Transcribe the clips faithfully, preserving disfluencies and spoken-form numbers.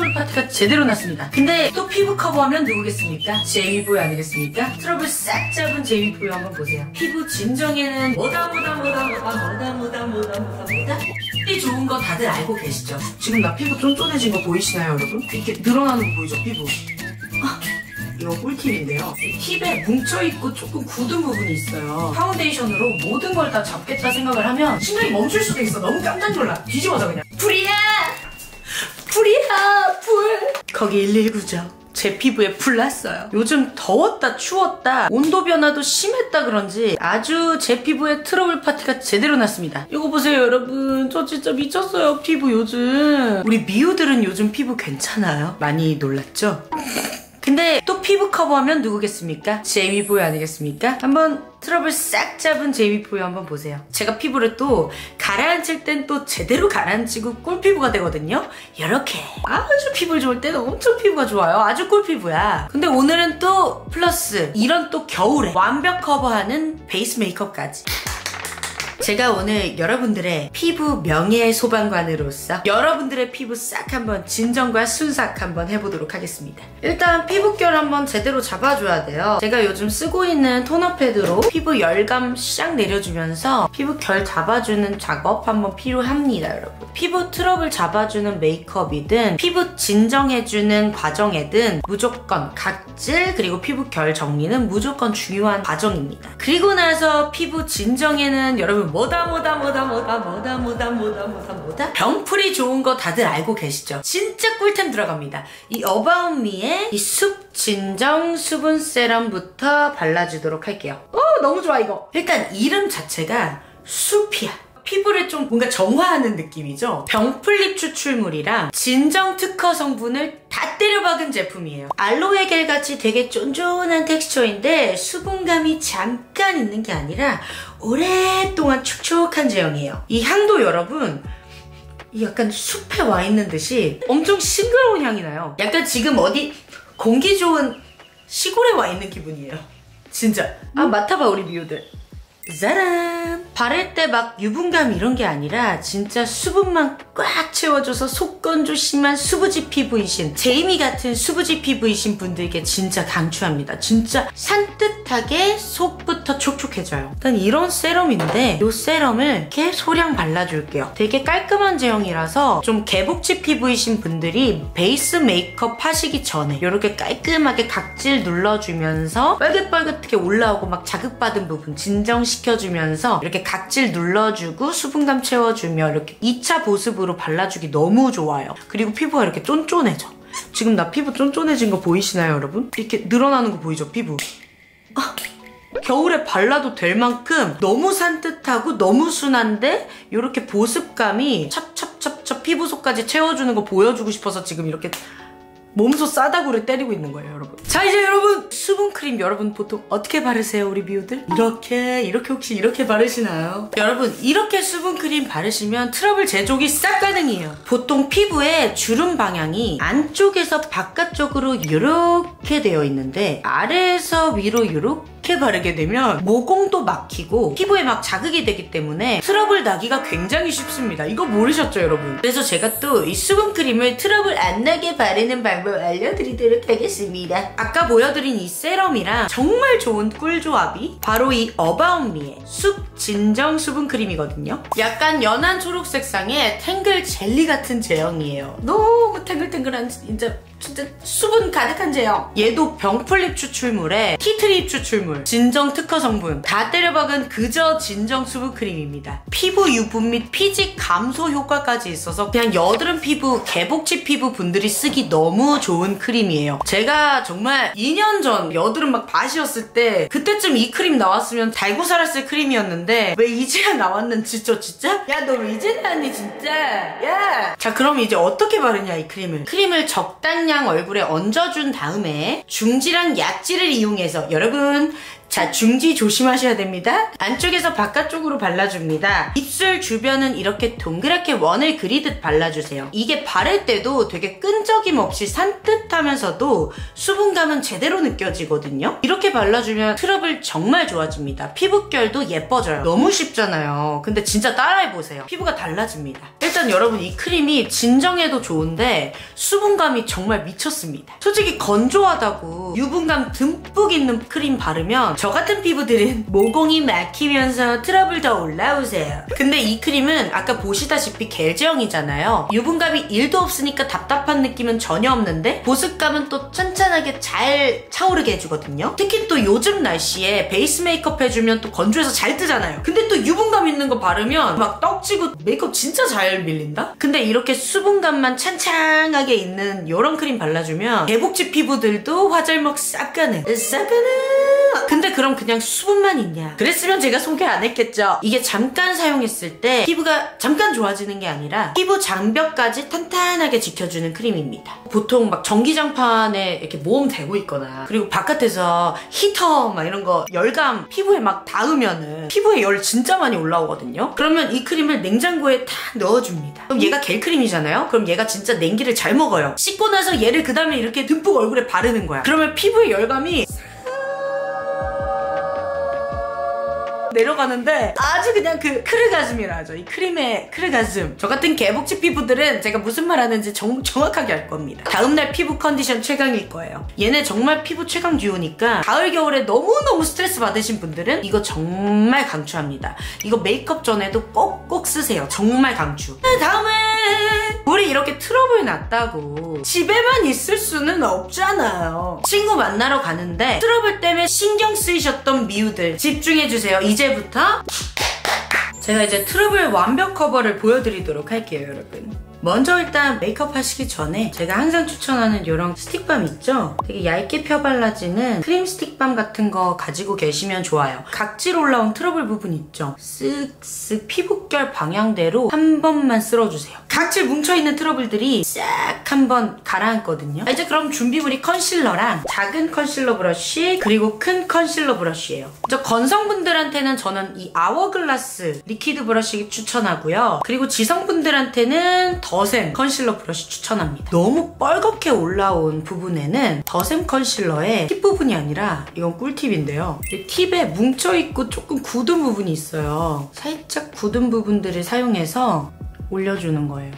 트러블 파트가 제대로 났습니다. 근데 또 피부 커버하면 누구겠습니까? 제이보이 아니겠습니까? 트러블 싹 잡은 제이보이 한번 보세요. 피부 진정에는 뭐다 뭐다 뭐다 뭐다 뭐다 뭐다 뭐다 뭐다 뭐다 이 좋은 거 다들 알고 계시죠? 지금 나 피부 쫀쫀해진 거 보이시나요, 여러분? 이렇게 늘어나는 거 보이죠, 피부? 아, 이거 꿀팁인데요. 팁에 뭉쳐있고 조금 굳은 부분이 있어요. 파운데이션으로 모든 걸 다 잡겠다 생각을 하면 심장이 멈출 수도 있어. 너무 깜짝 놀라. 뒤집어져 그냥. 불이야! 불이야! 불! 거기 일일구죠. 제 피부에 불 났어요. 요즘 더웠다 추웠다 온도 변화도 심했다 그런지 아주 제 피부에 트러블 파티가 제대로 났습니다. 이거 보세요 여러분. 저 진짜 미쳤어요 피부 요즘. 우리 미우들은 요즘 피부 괜찮아요? 많이 놀랐죠? 근데 또 피부 커버하면 누구겠습니까? 제이보이 아니겠습니까? 한번 트러블 싹 잡은 제이보이 한번 보세요. 제가 피부를 또 가라앉힐 땐 또 제대로 가라앉히고 꿀피부가 되거든요. 이렇게 아주 피부 좋을 때는 엄청 피부가 좋아요. 아주 꿀피부야. 근데 오늘은 또 플러스 이런 또 겨울에 완벽 커버하는 베이스 메이크업까지. 제가 오늘 여러분들의 피부 명예 소방관으로서 여러분들의 피부 싹 한번 진정과 순삭 한번 해보도록 하겠습니다. 일단 피부결 한번 제대로 잡아줘야 돼요. 제가 요즘 쓰고 있는 토너 패드로 피부 열감 싹 내려주면서 피부 결 잡아주는 작업 한번 필요합니다, 여러분. 피부 트러블 잡아주는 메이크업이든 피부 진정해주는 과정이든 무조건 각질 그리고 피부 결 정리는 무조건 중요한 과정입니다. 그리고 나서 피부 진정에는 여러분 뭐다 뭐다 뭐다 뭐다 뭐다 뭐다 뭐다 뭐다 뭐다 병풀이 좋은 거 다들 알고 계시죠? 진짜 꿀템 들어갑니다. 이 어바웃미의 이 숲 진정 수분 세럼부터 발라주도록 할게요. 오 너무 좋아 이거. 일단 이름 자체가 숲이야. 피부를 좀 뭔가 정화하는 느낌이죠? 병풀립 추출물이랑 진정 특허 성분을 다 때려박은 제품이에요. 알로에 겔같이 되게 쫀쫀한 텍스처인데 수분감이 잠깐 있는 게 아니라 오랫동안 촉촉한 제형이에요. 이 향도 여러분 이 약간 숲에 와 있는 듯이 엄청 싱그러운 향이 나요. 약간 지금 어디 공기 좋은 시골에 와 있는 기분이에요. 진짜. 아 맡아봐 우리 미우들. 짜란! 바를 때 막 유분감 이런 게 아니라 진짜 수분만 꽉 채워줘서 속건조 심한 수부지 피부이신 제이미 같은 수부지 피부이신 분들께 진짜 강추합니다. 진짜 산뜻하게 속부터 촉촉해져요. 일단 이런 세럼인데 이 세럼을 이렇게 소량 발라줄게요. 되게 깔끔한 제형이라서 좀 개복치 피부이신 분들이 베이스 메이크업 하시기 전에 이렇게 깔끔하게 각질 눌러주면서 뻘긋뻘긋하게 올라오고 막 자극받은 부분 진정시 시켜주면서 이렇게 각질 눌러주고 수분감 채워주며 이렇게 이 차 보습으로 발라주기 너무 좋아요. 그리고 피부가 이렇게 쫀쫀해져. 지금 나 피부 쫀쫀해진 거 보이시나요 여러분? 이렇게 늘어나는 거 보이죠 피부? 아, 겨울에 발라도 될 만큼 너무 산뜻하고 너무 순한데 이렇게 보습감이 찹찹찹찹 피부 속까지 채워주는 거 보여주고 싶어서 지금 이렇게 몸소 싸다구를 때리고 있는 거예요 여러분. 자 이제 여러분 수분크림 여러분 보통 어떻게 바르세요 우리 미우들? 이렇게 이렇게 혹시 이렇게 바르시나요? 여러분 이렇게 수분크림 바르시면 트러블 제조기 싹 가능해요. 보통 피부의 주름 방향이 안쪽에서 바깥쪽으로 이렇게 되어 있는데 아래에서 위로 이렇게 바르게 되면 모공도 막히고 피부에 막 자극이 되기 때문에 트러블 나기가 굉장히 쉽습니다. 이거 모르셨죠 여러분? 그래서 제가 또 이 수분크림을 트러블 안 나게 바르는 방법 알려드리도록 하겠습니다. 아까 보여드린 이 세럼이랑 정말 좋은 꿀조합이 바로 이 어바웃미의 숲 진정 수분크림이거든요. 약간 연한 초록 색상의 탱글 젤리 같은 제형이에요. 너무 탱글탱글한 진짜 진짜 수분 가득한 제형. 얘도 병풀립 추출물에 티트립 추출물, 진정 특허 성분 다 때려박은 그저 진정 수분크림입니다. 피부 유분 및 피지 감소 효과까지 있어서 그냥 여드름 피부, 개복치 피부 분들이 쓰기 너무 좋은 크림이에요. 제가 정말 이 년 전 여드름 막 밭이었을 때 그때쯤 이 크림 나왔으면 달고 살았을 크림이었는데 왜 이제야 나왔는지 저 진짜? 야 너 왜 이제 나왔니 진짜? 야! 자 그럼 이제 어떻게 바르냐 이 크림을. 크림을 적당량 얼굴에 얹어준 다음에 중지랑 약지를 이용해서 여러분 자, 중지 조심하셔야 됩니다. 안쪽에서 바깥쪽으로 발라줍니다. 입술 주변은 이렇게 동그랗게 원을 그리듯 발라주세요. 이게 바를 때도 되게 끈적임 없이 산뜻하면서도 수분감은 제대로 느껴지거든요. 이렇게 발라주면 트러블 정말 좋아집니다. 피부결도 예뻐져요. 너무 쉽잖아요. 근데 진짜 따라해보세요. 피부가 달라집니다. 일단 여러분, 이 크림이 진정해도 좋은데 수분감이 정말 미쳤습니다. 솔직히 건조하다고 유분감 듬뿍 있는 크림 바르면 저 같은 피부들은 모공이 막히면서 트러블 더 올라오세요. 근데 이 크림은 아까 보시다시피 겔 제형이잖아요. 유분감이 일도 없으니까 답답한 느낌은 전혀 없는데 보습감은 또 찬찬하게 잘 차오르게 해주거든요. 특히 또 요즘 날씨에 베이스 메이크업 해주면 또 건조해서 잘 뜨잖아요. 근데 또 유분감 있는 거 바르면 막 떡지고 메이크업 진짜 잘 밀린다? 근데 이렇게 수분감만 찬찬하게 있는 이런 크림 발라주면 개복치 피부들도 화잘먹 싹 가는 싹 가는. 근데 그럼 그냥 수분만 있냐? 그랬으면 제가 소개 안 했겠죠. 이게 잠깐 사용했을 때 피부가 잠깐 좋아지는 게 아니라 피부 장벽까지 탄탄하게 지켜주는 크림입니다. 보통 막 전기장판에 이렇게 모험 대고 있거나 그리고 바깥에서 히터 막 이런 거 열감 피부에 막 닿으면은 피부에 열 진짜 많이 올라오거든요. 그러면 이 크림을 냉장고에 탁 넣어줍니다. 그럼 얘가 겔 크림이잖아요. 그럼 얘가 진짜 냉기를 잘 먹어요. 씻고 나서 얘를 그 다음에 이렇게 듬뿍 얼굴에 바르는 거야. 그러면 피부의 열감이 내려가는데 아주 그냥 그 크르가즘이라 하죠. 이 크림의 크르가즘. 저 같은 개복치 피부들은 제가 무슨 말 하는지 정, 정확하게 알 겁니다. 다음날 피부 컨디션 최강일 거예요. 얘네 정말 피부 최강 듀오니까 가을 겨울에 너무너무 스트레스 받으신 분들은 이거 정말 강추합니다. 이거 메이크업 전에도 꼭꼭 쓰세요. 정말 강추. 다음은 우리 이렇게 트러블 났다고 집에만 있을 수는 없잖아요. 친구 만나러 가는데 트러블 때문에 신경 쓰이셨던 미우들 집중해주세요. 이제부터 제가 이제 트러블 완벽 커버를 보여드리도록 할게요, 여러분. 먼저 일단 메이크업 하시기 전에 제가 항상 추천하는 이런 스틱밤 있죠? 되게 얇게 펴발라지는 크림 스틱밤 같은 거 가지고 계시면 좋아요. 각질 올라온 트러블 부분 있죠? 쓱쓱 피부결 방향대로 한 번만 쓸어주세요. 각질 뭉쳐있는 트러블들이 싹 한번 가라앉거든요. 이제 그럼 준비물이 컨실러랑 작은 컨실러 브러쉬 그리고 큰 컨실러 브러쉬예요. 저 건성분들한테는 저는 이 아워글라스 리퀴드 브러쉬 추천하고요. 그리고 지성분들한테는 더샘 컨실러 브러쉬 추천합니다. 너무 뻘겋게 올라온 부분에는 더샘 컨실러의 팁 부분이 아니라 이건 꿀팁인데요. 이 팁에 뭉쳐있고 조금 굳은 부분이 있어요. 살짝 굳은 부분들을 사용해서 올려주는 거예요.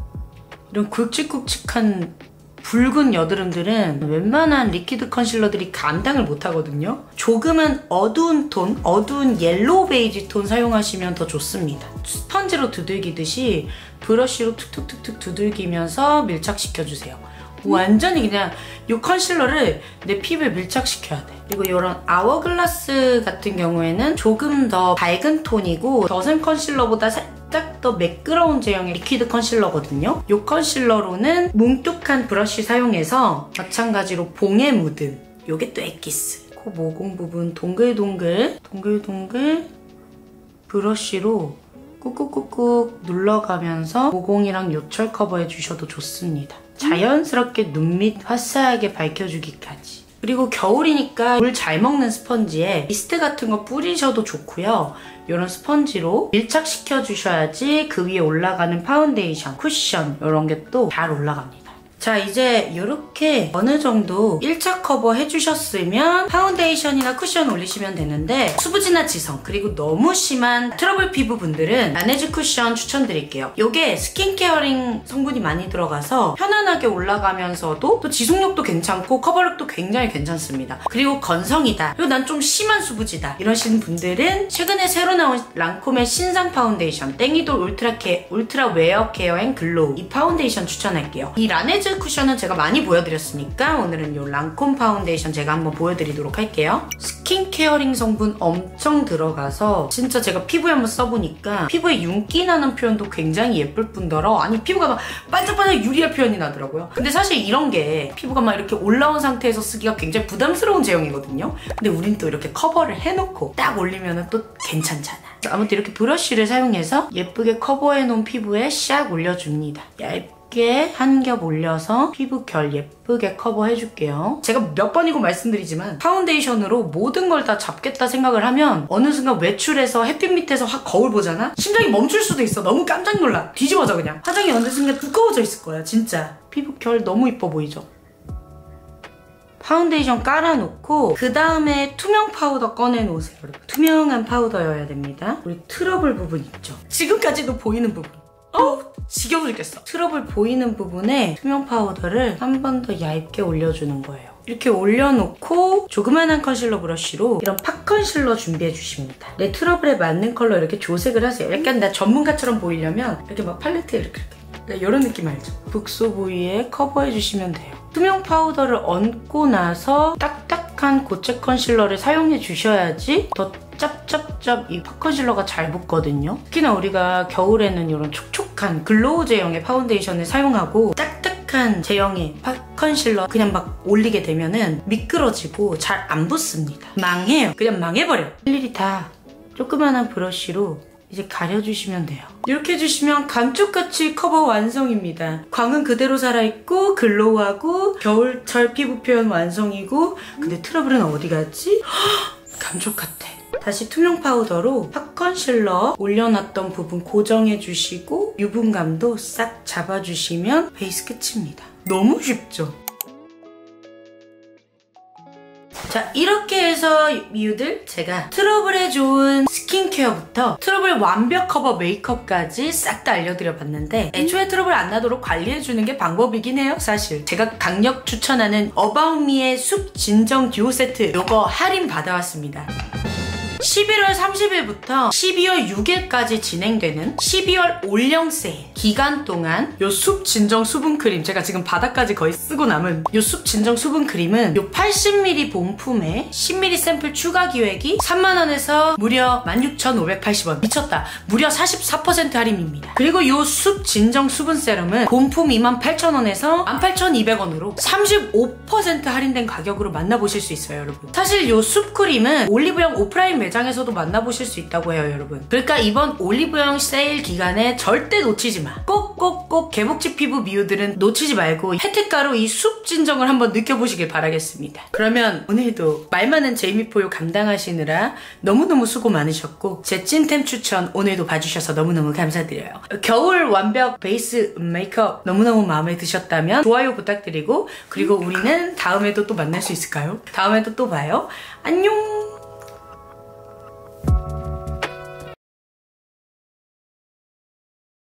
이런 굵직굵직한 붉은 여드름들은 웬만한 리퀴드 컨실러들이 감당을 못하거든요. 조금은 어두운 톤, 어두운 옐로우 베이지 톤 사용하시면 더 좋습니다. 스펀지로 두들기듯이 브러쉬로 툭툭툭툭 두들기면서 밀착시켜주세요. 완전히 그냥 이 컨실러를 내 피부에 밀착시켜야 돼. 그리고 이런 아워글라스 같은 경우에는 조금 더 밝은 톤이고 더샘 컨실러보다 살짝 더 매끄러운 제형의 리퀴드 컨실러거든요. 이 컨실러로는 뭉툭한 브러쉬 사용해서 마찬가지로 봉에 묻은 요게 또 엑기스 코 모공 부분 동글동글 동글동글 브러쉬로 꾹꾹꾹꾹 눌러가면서 모공이랑 요철 커버해 주셔도 좋습니다. 자연스럽게 눈 밑 화사하게 밝혀주기까지. 그리고 겨울이니까 물 잘 먹는 스펀지에 미스트 같은 거 뿌리셔도 좋고요. 이런 스펀지로 밀착시켜 주셔야지 그 위에 올라가는 파운데이션, 쿠션 이런 게 또 잘 올라갑니다. 자, 이제 이렇게 어느 정도 일 차 커버 해주셨으면 파운데이션이나 쿠션 올리시면 되는데 수부지나 지성 그리고 너무 심한 트러블 피부분들은 라네즈 쿠션 추천드릴게요. 이게 스킨케어링 성분이 많이 들어가서 편안하게 올라가면서도 또 지속력도 괜찮고 커버력도 굉장히 괜찮습니다. 그리고 건성이다, 그리고 난 좀 심한 수부지다 이러시는 분들은 최근에 새로 나온 랑콤의 신상 파운데이션 땡이돌 울트라 케, 울트라 웨어 케어 앤 글로우 이 파운데이션 추천할게요. 이 라네즈 쿠션은 제가 많이 보여드렸으니까 오늘은 이 랑콤 파운데이션 제가 한번 보여드리도록 할게요. 스킨케어링 성분 엄청 들어가서 진짜 제가 피부에 한번 써보니까 피부에 윤기 나는 표현도 굉장히 예쁠 뿐더러 아니 피부가 막 반짝반짝 유리알 표현이 나더라고요. 근데 사실 이런 게 피부가 막 이렇게 올라온 상태에서 쓰기가 굉장히 부담스러운 제형이거든요. 근데 우린 또 이렇게 커버를 해놓고 딱 올리면 또 괜찮잖아. 아무튼 이렇게 브러쉬를 사용해서 예쁘게 커버해놓은 피부에 샥 올려줍니다. 얇게 얇게 한 겹 올려서 피부 결 예쁘게 커버해줄게요. 제가 몇 번이고 말씀드리지만 파운데이션으로 모든 걸 다 잡겠다 생각을 하면 어느 순간 외출해서 햇빛 밑에서 확 거울 보잖아? 심장이 멈출 수도 있어. 너무 깜짝 놀라. 뒤집어져 그냥. 화장이 어느 순간 두꺼워져 있을 거야 진짜. 피부 결 너무 이뻐 보이죠? 파운데이션 깔아놓고 그 다음에 투명 파우더 꺼내놓으세요. 여러분. 투명한 파우더여야 됩니다. 우리 트러블 부분 있죠? 지금까지도 보이는 부분. 어우 지겨워 죽겠어. 트러블 보이는 부분에 투명 파우더를 한 번 더 얇게 올려주는 거예요. 이렇게 올려놓고 조그만한 컨실러 브러쉬로 이런 팝 컨실러 준비해 주십니다. 내 트러블에 맞는 컬러 이렇게 조색을 하세요. 약간 나 전문가처럼 보이려면 이렇게 막 팔레트에 이렇게 이렇게 이런 느낌 알죠? 북소 부위에 커버해 주시면 돼요. 투명 파우더를 얹고 나서 딱딱한 고체 컨실러를 사용해 주셔야지 더 짭짭짭 이 팝 컨실러가 잘 붙거든요. 특히나 우리가 겨울에는 이런 촉촉한 글로우 제형의 파운데이션을 사용하고 딱딱한 제형의 팝 컨실러 그냥 막 올리게 되면은 미끄러지고 잘 안 붙습니다. 망해요. 그냥 망해버려. 일일이 다 조그만한 브러쉬로 이제 가려주시면 돼요. 이렇게 해주시면 감쪽같이 커버 완성입니다. 광은 그대로 살아있고 글로우하고 겨울철 피부 표현 완성이고 근데 트러블은 어디 갔지? 감쪽 같아. 다시 투명 파우더로 팝 컨실러 올려놨던 부분 고정해주시고 유분감도 싹 잡아주시면 베이스 끝입니다. 너무 쉽죠? 자 이렇게 해서 미우들 제가 트러블에 좋은 스킨케어부터 트러블 완벽 커버 메이크업까지 싹 다 알려드려봤는데 애초에 트러블 안 나도록 관리해주는 게 방법이긴 해요. 사실 제가 강력 추천하는 어바웃미의 숲 진정 듀오 세트 요거 할인 받아왔습니다. 십일월 삼십일부터 십이월 육일까지 진행되는 십이월 올영 세일 기간 동안 요 숲 진정 수분크림 제가 지금 바닥까지 거의 쓰고 남은 요 숲 진정 수분크림은 요 팔십 밀리리터 본품에 십 밀리리터 샘플 추가 기획이 삼만 원에서 무려 만 육천오백팔십 원 미쳤다. 무려 사십사 퍼센트 할인입니다. 그리고 요 숲 진정 수분 세럼은 본품 이만 팔천 원에서 만 팔천이백 원으로 삼십오 퍼센트 할인된 가격으로 만나보실 수 있어요 여러분. 사실 요 숲크림은 올리브영 오프라인 매장에서도 만나보실 수 있다고 해요 여러분. 그러니까 이번 올리브영 세일 기간에 절대 놓치지 마. 꼭꼭꼭 개복치 피부 미우들은 놓치지 말고 혜택가로 이 숲 진정을 한번 느껴보시길 바라겠습니다. 그러면 오늘도 말 많은 제이미포유 감당하시느라 너무너무 수고 많으셨고 제 찐템 추천 오늘도 봐주셔서 너무너무 감사드려요. 겨울 완벽 베이스 메이크업 너무너무 마음에 드셨다면 좋아요 부탁드리고 그리고 우리는 다음에도 또 만날 수 있을까요? 다음에도 또 봐요. 안녕.